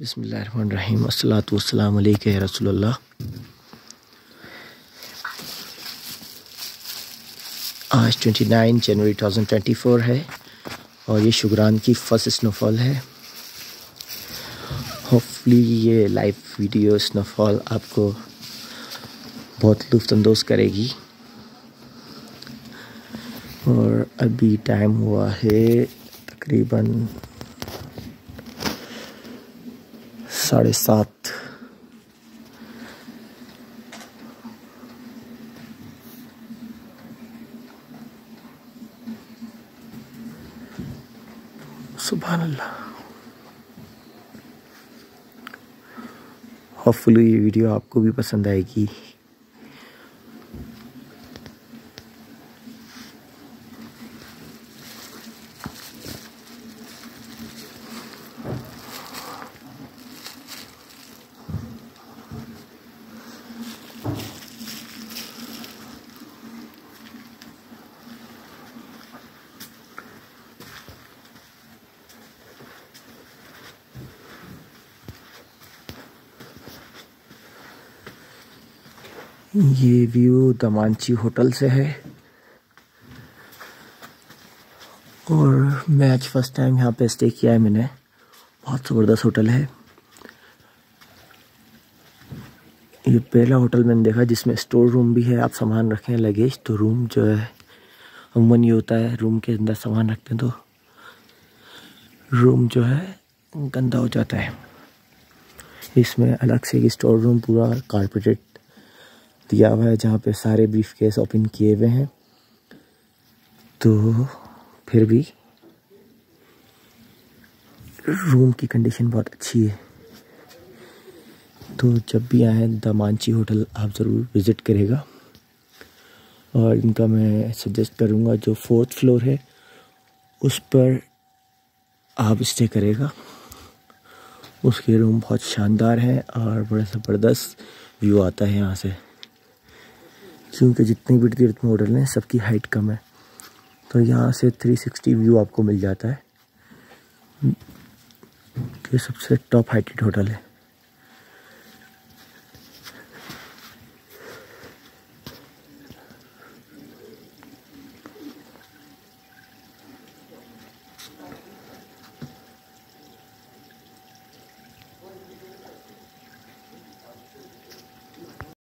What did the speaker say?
बिस्मिल्लाहिर्रहमानिर्रहीम अस्सलातु वस्सलामु अलैका या रसूलल्लाह। आज 29 जनवरी 2024 है और ये शुक्रान की फर्स्ट स्नोफॉल है। होपफुली ये लाइव वीडियो स्नोफॉल आपको बहुत लुत्फ़अंदोज़ करेगी। और अभी टाइम हुआ है तकरीबन 7:30। सुभान अल्लाह। होपफुली ये वीडियो आपको भी पसंद आएगी। ये व्यू दमांची होटल से है और मैं आज फर्स्ट टाइम यहाँ पे स्टे किया है मैंने। बहुत ज़बरदस्त होटल है। ये पहला होटल मैंने देखा जिसमें स्टोर रूम भी है, आप सामान रखें लगेज। तो रूम जो है अमूमन ये होता है, रूम के अंदर सामान रखते हैं तो रूम जो है गंदा हो जाता है। इसमें अलग से एक स्टोर रूम पूरा कारपेटेड दिया हुआ है जहाँ पे सारे ब्रीफ केस ओपन किए हुए हैं। तो फिर भी रूम की कंडीशन बहुत अच्छी है। तो जब भी आए दमांची होटल आप ज़रूर विज़िट करेगा। और इनका मैं सजेस्ट करूँगा जो 4th फ्लोर है उस पर आप स्टे करेगा। उसके रूम बहुत शानदार हैं और बड़ा ज़बरदस्त व्यू आता है यहाँ से, क्योंकि जितनी भी तीर्थ में होटल हैं सबकी हाइट कम है। तो यहाँ से 360 व्यू आपको मिल जाता है। ये सबसे टॉप हाइटेड होटल है।